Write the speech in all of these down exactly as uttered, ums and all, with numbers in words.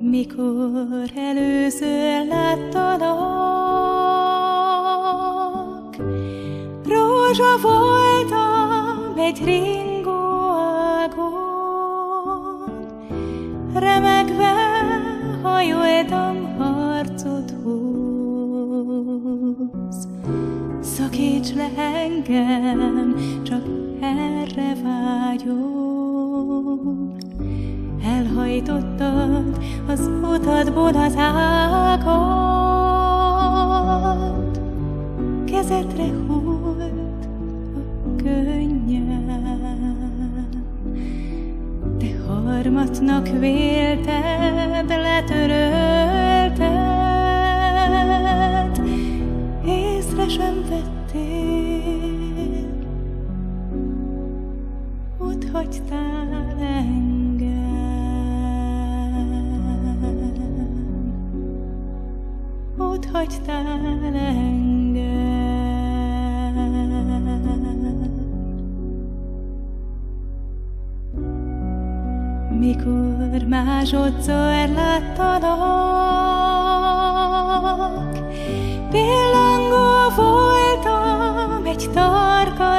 Mikor először láttalak, rózsa voltam egy ringóágon, remegve hajoltam harcodhoz. Szakíts le engem, csak erre vágyom. Elhajtottad az utadból az ágat, kezedre hult a könnyem. Te harmatnak vélted, letörölted, észre sem vettél, ott hagytál engem. Ott hagytál engem. Mikor másodszor láttalak, pillangó voltam egy tarka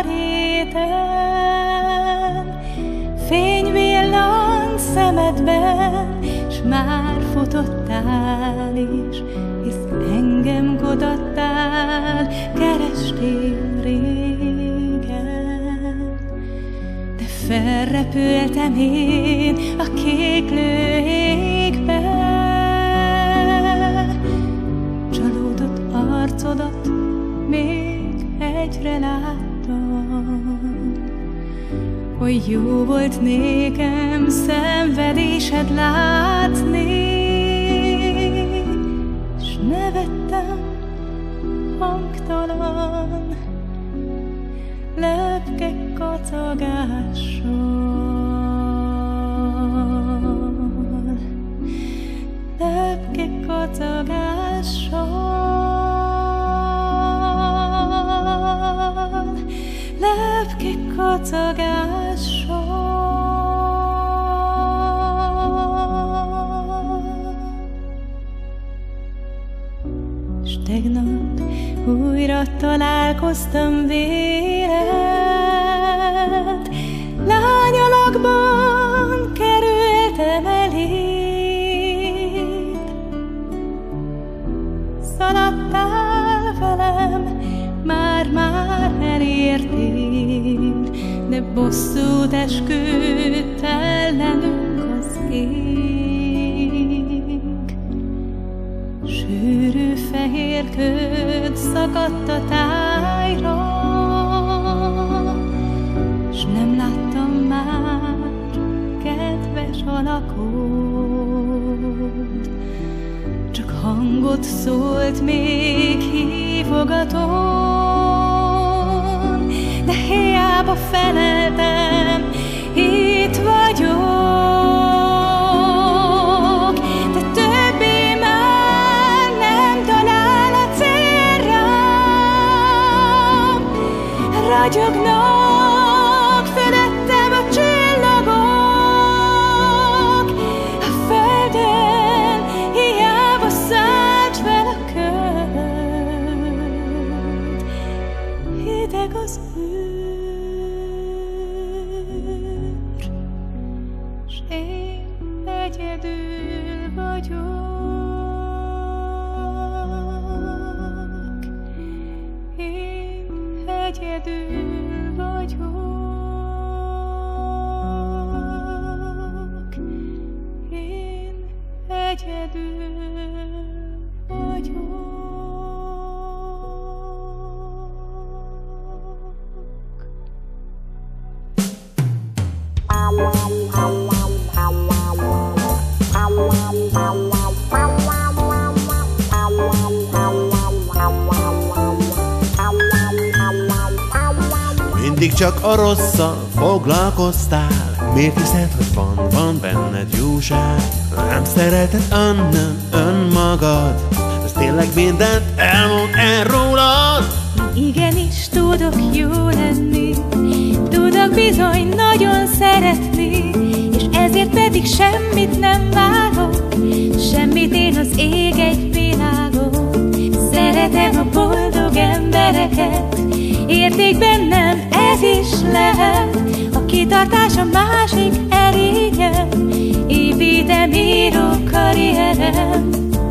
réten, fény villant szemedben, s már futottál is, hisz engem kutattál, kerestél régen. De felrepültem én a kéklő égbe, csalódott arcodat még egyre láttam. Oly jó volt nékem szenvedésed látni, s nevettem hangtalan lepkek kacagással, lepkek kacagással, lepkek kacagással. S tegnap újra találkoztam véled, lányalakban kerültem eléd. Szaladtál velem, már-már elértél, de bosszút esküdt ellenünk az ég. Sűrű fehér köd szakadt a tájra, s nem láttam már kedves alakod, csak hangot szólt még hívogaton, de hiába feleltem, itt vagyok, de többé már nem talál a célra. Ragyognak felettem a csillagok, a földön hiába szállt fel a köd, hideg az űr, s én egyedül vagyok, én egyedül vagyok, én egyedül vagyok. Mindig csak a rosszal foglalkoztál, miért hiszed, hogy van, van benned jóság? Nem szereted önnön önmagad, ez tényleg mindent elmond el rólad. Igenis tudok jó lenni, tudok bizony nagyon szeretni, és ezért pedig semmit nem várok, lehet, a kitartás a másik erénye, építem, írok karrierem.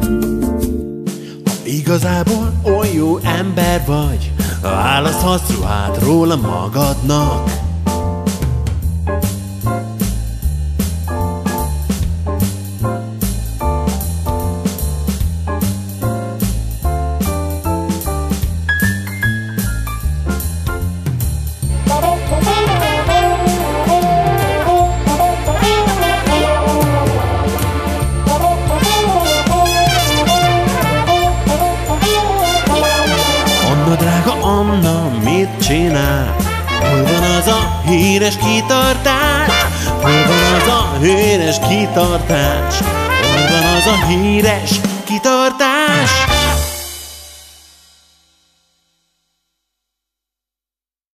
Igazából oly jó ember vagy, választhatsz ruhát róla magadnak. Drága Anna, mit csinál? Hol van az a híres kitartás? Hol van az a híres kitartás? Hol van az a híres kitartás?